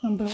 ngambil.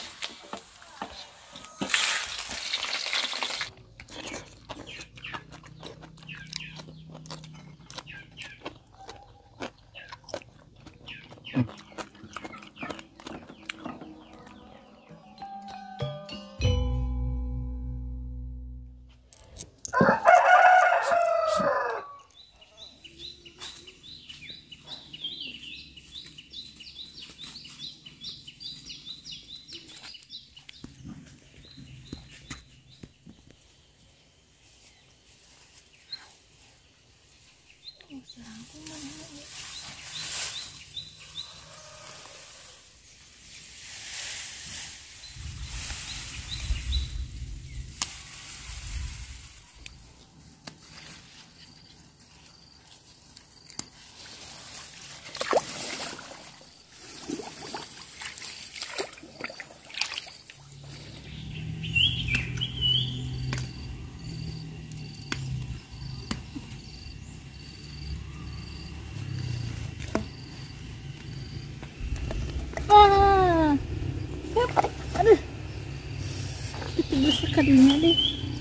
Aduh, itu besar kadinya deh.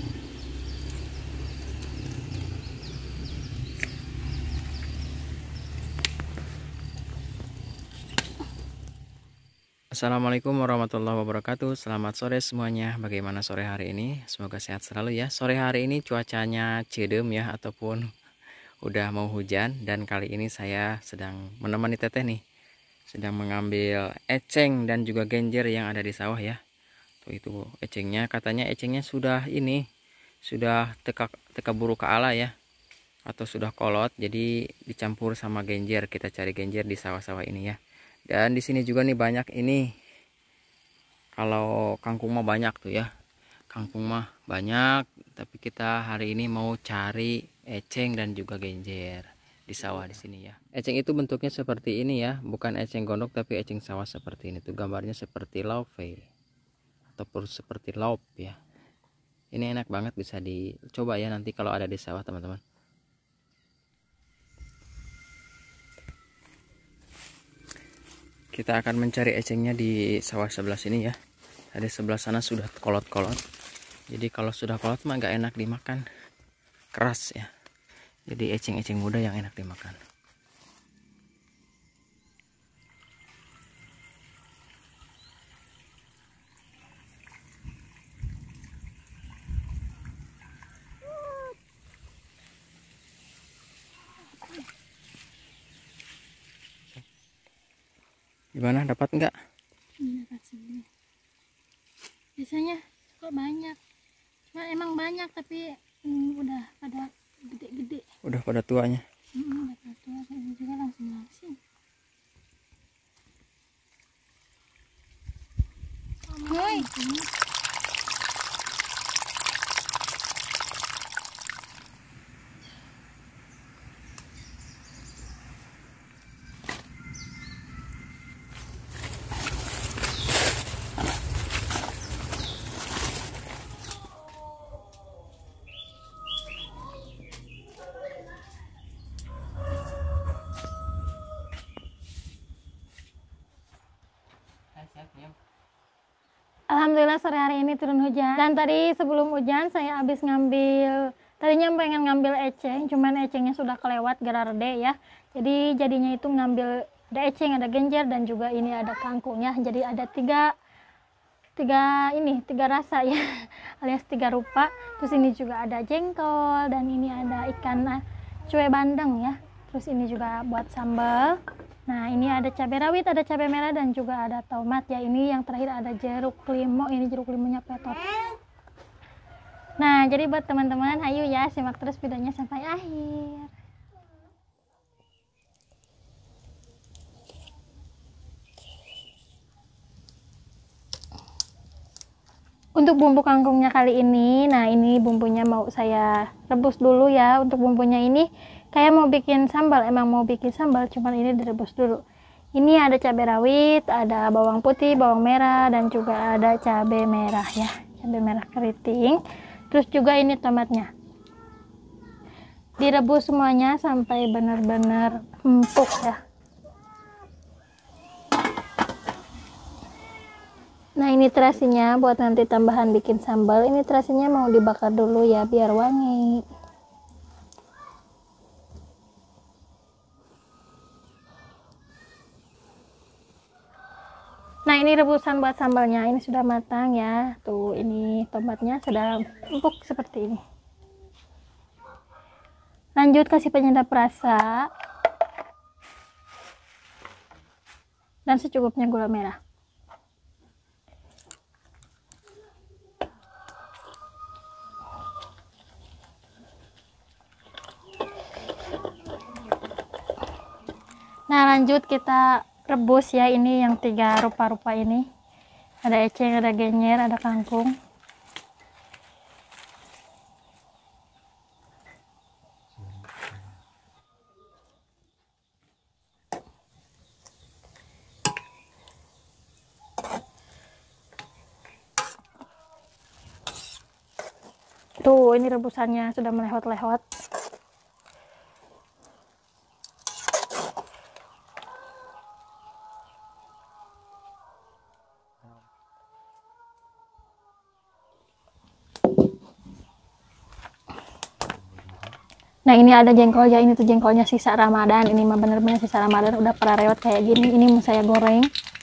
Assalamualaikum warahmatullahi wabarakatuh. Selamat sore semuanya. Bagaimana sore hari ini? Semoga sehat selalu ya. Sore hari ini cuacanya cedem ya, ataupun udah mau hujan. Dan kali ini saya sedang menemani teteh nih, sedang mengambil eceng dan juga genjer yang ada di sawah ya. Tuh itu ecengnya, katanya ecengnya sudah teka buru ke ala ya, atau sudah kolot. Jadi dicampur sama genjer. Kita cari genjer di sawah-sawah ini ya. Dan di sini juga nih banyak ini. Kalau kangkung mah banyak tuh ya. Kangkung mah banyak, tapi kita hari ini mau cari eceng dan juga genjer di sawah di sini ya. Eceng itu bentuknya seperti ini ya, bukan eceng gondok tapi eceng sawah seperti ini tuh. Gambarnya seperti lauve ataupun seperti laup ya. Ini enak banget, bisa dicoba ya nanti kalau ada di sawah teman-teman. Kita akan mencari ecengnya di sawah sebelah sini ya. Tadi sebelah sana sudah kolot-kolot. Jadi kalau sudah kolot mah gak enak dimakan, keras ya. Jadi eceng-eceng muda yang enak dimakan. Gimana, dapat nggak? Dapat segini. Biasanya suka banyak. Cuma emang banyak tapi udah pada gede-gede. Udah pada tuanya. Udah pada tua, ini juga langsing. Hoi. Alhamdulillah sore hari ini turun hujan. Dan tadi sebelum hujan saya habis ngambil, tadinya pengen ngambil eceng, cuman ecengnya sudah kelewat gara rede ya. Jadi jadinya itu ngambil ada eceng, ada genjer, dan juga ini ada kangkungnya. Jadi ada tiga rasa ya, alias 3 rupa. Terus ini juga ada jengkol, dan ini ada ikan cuek bandeng ya. Terus ini juga buat sambal. Nah ini ada cabai rawit, ada cabai merah, dan juga ada tomat ya. Ini yang terakhir ada jeruk limau, ini jeruk limunya petot. Nah jadi buat teman-teman, ayo ya simak terus videonya sampai akhir. Untuk bumbu kangkungnya kali ini, nah ini bumbunya mau saya rebus dulu ya. Untuk bumbunya ini kayak mau bikin sambal, emang mau bikin sambal, cuman ini direbus dulu. Ini ada cabai rawit, ada bawang putih, bawang merah, dan juga ada cabai merah ya, cabai merah keriting. Terus juga ini tomatnya. Direbus semuanya sampai benar-benar empuk ya. Nah ini terasinya buat nanti tambahan bikin sambal. Ini terasinya mau dibakar dulu ya biar wangi. Nah ini rebusan buat sambalnya, ini sudah matang ya. Tuh ini tomatnya sudah empuk seperti ini. Lanjut kasih penyedap rasa dan secukupnya gula merah. Nah lanjut kita rebus ya, ini yang 3 rupa-rupa ini. Ada eceng, ada genjer, ada kangkung. Tuh ini rebusannya sudah melehot-lehot. Nah ini ada jengkol ya, ini tuh jengkolnya sisa Ramadan. Ini mah bener-bener sisa Ramadan, udah pada rewet kayak gini. Ini mau saya goreng.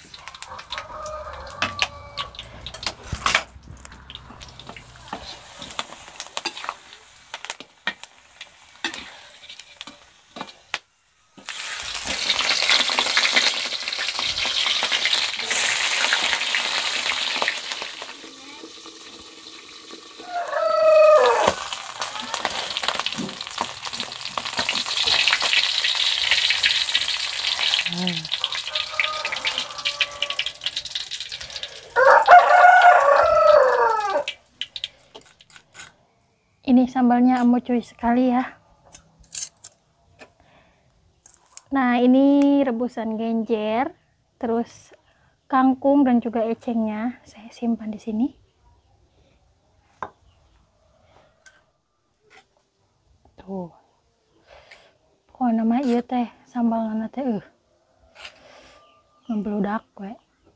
Ini sambalnya cuy sekali ya. Nah ini rebusan genjer, terus kangkung dan juga ecengnya saya simpan di sini. Tuh, oh nama iya teh sambal nana teh membludak we.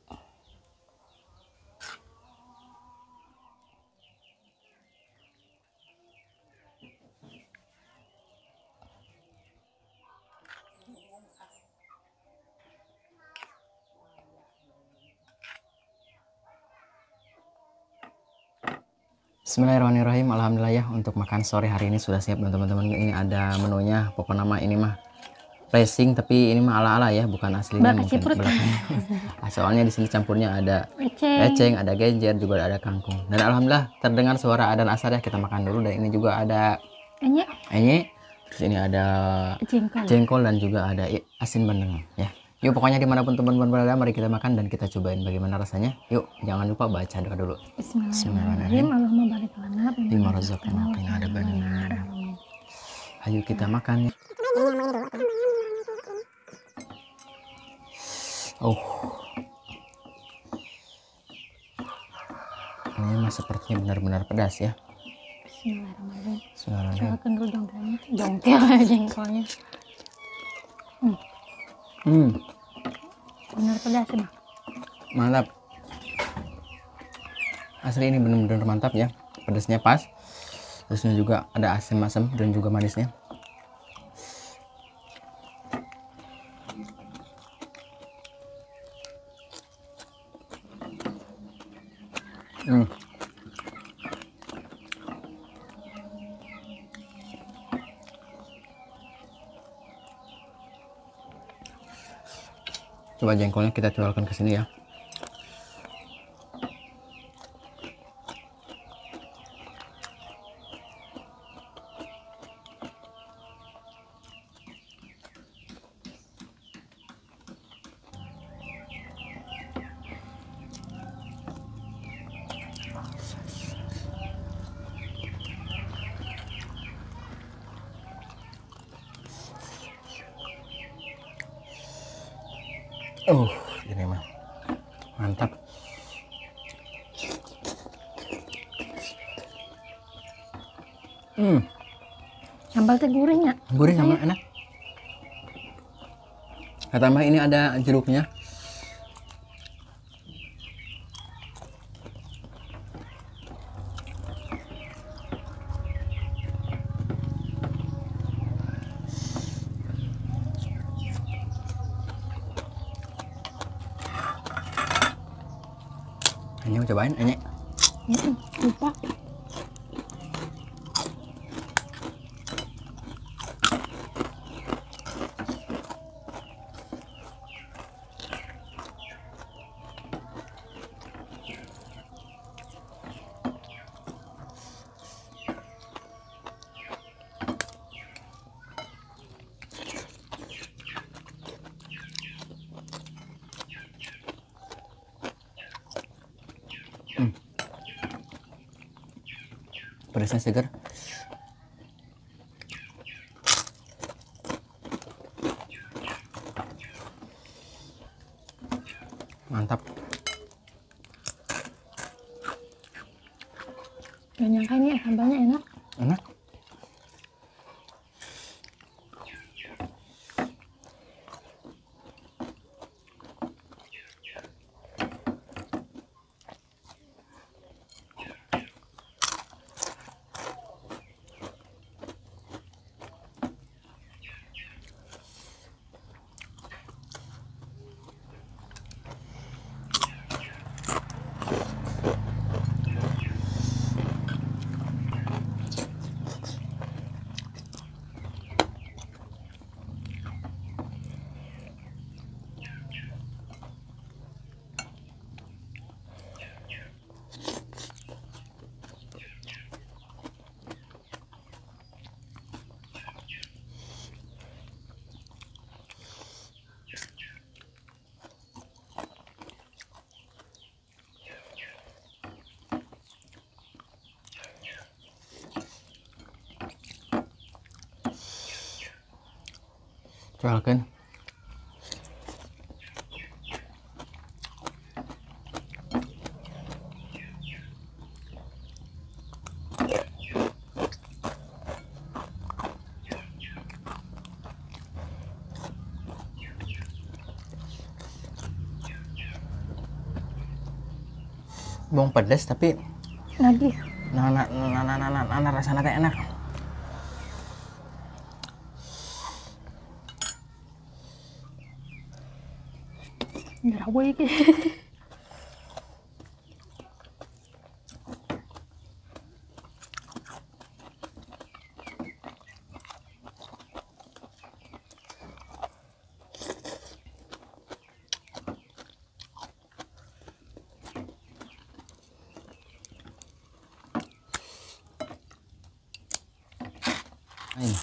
Bismillahirrahmanirrahim. Alhamdulillah ya, untuk makan sore hari ini sudah siap teman-teman. Ini ada menunya, pokok nama ini mah racing, tapi ini mah ala-ala ya, bukan aslinya mungkin belakangnya. Soalnya di sini campurnya ada eceng, ada genjer, juga ada kangkung. Dan alhamdulillah terdengar suara adzan asar ya, kita makan dulu. Dan ini juga ada enye. Terus ini ada jengkol dan juga ada asin bandeng ya. Yuk pokoknya dimanapun teman-teman berada, mari kita makan dan kita cobain bagaimana rasanya. Yuk jangan lupa baca doa dulu. Bismillahirrahmanirrahim. Allahumma barik lana bima razaqtana wa qina adzabannar. Ayo kita makan ya. Oh, ini mah sepertinya benar-benar pedas ya. Bismillahirrahmanirrahim. Bismillahirrahmanirrahim. Coba dulu jongkel jengkolnya. Benar pedas mah. Mantap. Asli ini benar-benar mantap ya. Pedasnya pas. Terusnya juga ada asam-asam dan juga manisnya. Coba jengkolnya kita cualkan ke sini ya. Ini mah mantap. Sambal teh gurih ya? Gurih sama enak. Tambah ini ada jeruknya. Ini mau cobain Enyek. Lupa. Pedasnya segar. Mantap. Gak nyangka ini sambalnya enak. Enak. Cobakan. Bawang pedas tapi Lagi. rasanya teh enak. Garawe iki. Ini.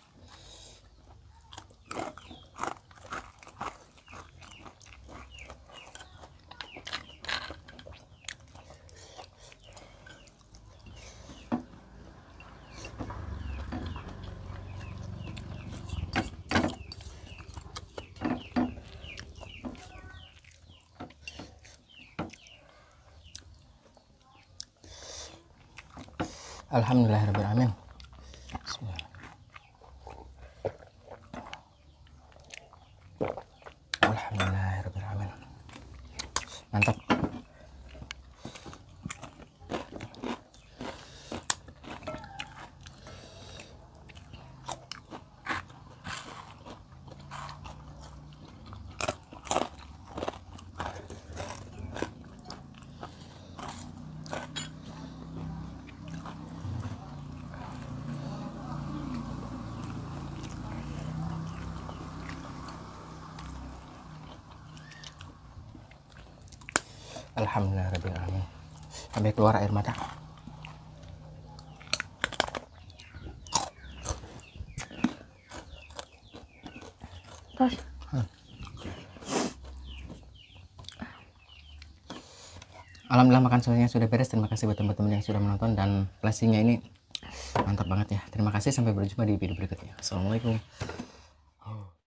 Alhamdulillahirrahmanirrahim. Bismillah. Alhamdulillahirrahmanirrahim. Mantap. Alhamdulillahirrahmanirrahim. Sampai keluar air mata. Terus Alhamdulillah makan siangnya sudah beres. Terima kasih buat teman-teman yang sudah menonton, dan flashingnya ini mantap banget ya. Terima kasih, sampai berjumpa di video berikutnya. Assalamualaikum.